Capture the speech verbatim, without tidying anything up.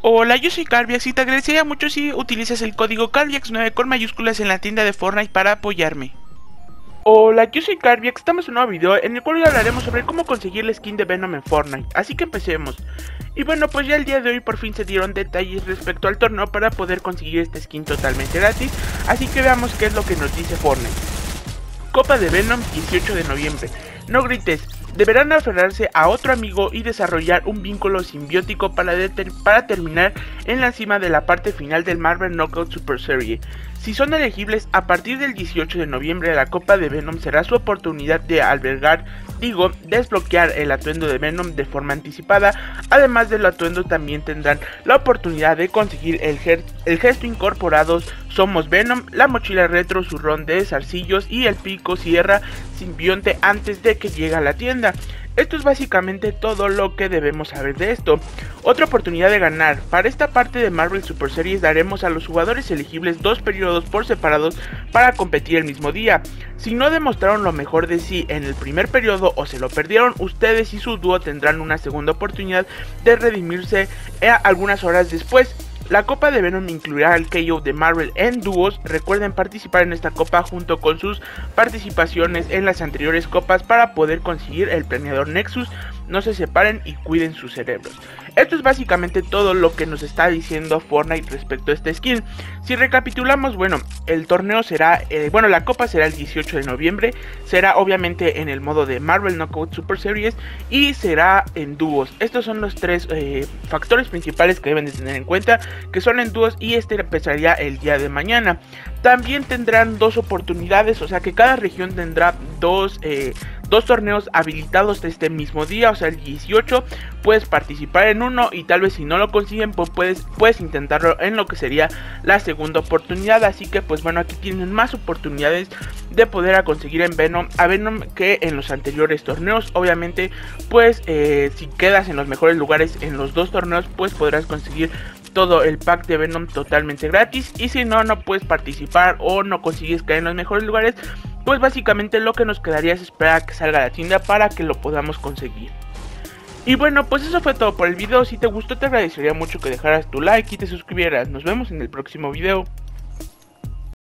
Hola, yo soy Carviax y te agradecería mucho si utilizas el código Carviax nueve con mayúsculas en la tienda de Fortnite para apoyarme. Hola, yo soy Carviax, estamos en un nuevo video en el cual hoy hablaremos sobre cómo conseguir la skin de Venom en Fortnite, así que empecemos. Y bueno, pues ya el día de hoy por fin se dieron detalles respecto al torneo para poder conseguir esta skin totalmente gratis, así que veamos qué es lo que nos dice Fortnite. Copa de Venom, dieciocho de noviembre. No grites. Deberán aferrarse a otro amigo y desarrollar un vínculo simbiótico para, para terminar en la cima de la parte final del Marvel Knockout Super Series. Si son elegibles, a partir del dieciocho de noviembre la Copa de Venom será su oportunidad de albergar, digo, desbloquear el atuendo de Venom de forma anticipada. Además del atuendo también tendrán la oportunidad de conseguir el, el gesto incorporados Somos Venom, la mochila retro, su ron de zarcillos y el pico sierra simbionte antes de que llegue a la tienda. Esto es básicamente todo lo que debemos saber de esto. Otra oportunidad de ganar. Para esta parte de Marvel Super Series daremos a los jugadores elegibles dos periodos por separados para competir el mismo día. Si no demostraron lo mejor de sí en el primer periodo o se lo perdieron, ustedes y su dúo tendrán una segunda oportunidad de redimirse algunas horas después. La Copa de Venom incluirá el K O de Marvel en dúos. Recuerden participar en esta copa junto con sus participaciones en las anteriores copas para poder conseguir el planeador Nexus. No se separen y cuiden sus cerebros. Esto es básicamente todo lo que nos está diciendo Fortnite respecto a esta skin. Si recapitulamos, bueno, el torneo será, eh, bueno, la copa será el dieciocho de noviembre. Será obviamente en el modo de Marvel Knockout Super Series y será en dúos. Estos son los tres eh, factores principales que deben de tener en cuenta, que son en dúos, y este empezaría el día de mañana. También tendrán dos oportunidades, o sea que cada región tendrá dos, eh, dos torneos habilitados de este mismo día. O sea, el dieciocho puedes participar en uno y tal vez si no lo consiguen pues puedes, puedes intentarlo en lo que sería la segunda oportunidad. Así que pues bueno, aquí tienen más oportunidades de poder a conseguir en Venom, a Venom que en los anteriores torneos. Obviamente pues eh, si quedas en los mejores lugares en los dos torneos pues podrás conseguir todo el pack de Venom totalmente gratis. Y si no, no puedes participar o no consigues caer en los mejores lugares, pues básicamente lo que nos quedaría es esperar a que salga a la tienda para que lo podamos conseguir. Y bueno, pues eso fue todo por el video. Si te gustó te agradecería mucho que dejaras tu like y te suscribieras. Nos vemos en el próximo video.